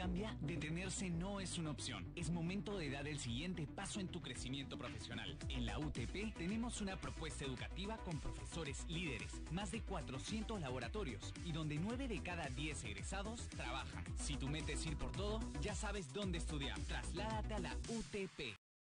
cambia, detenerse no es una opción. Es momento de dar el siguiente paso en tu crecimiento profesional. En la UTP tenemos una propuesta educativa con profesores líderes, más de 400 laboratorios y donde 9 de cada 10 egresados trabajan. Si tu meta es ir por todo, ya sabes dónde estudiar. Trasládate a la UTP.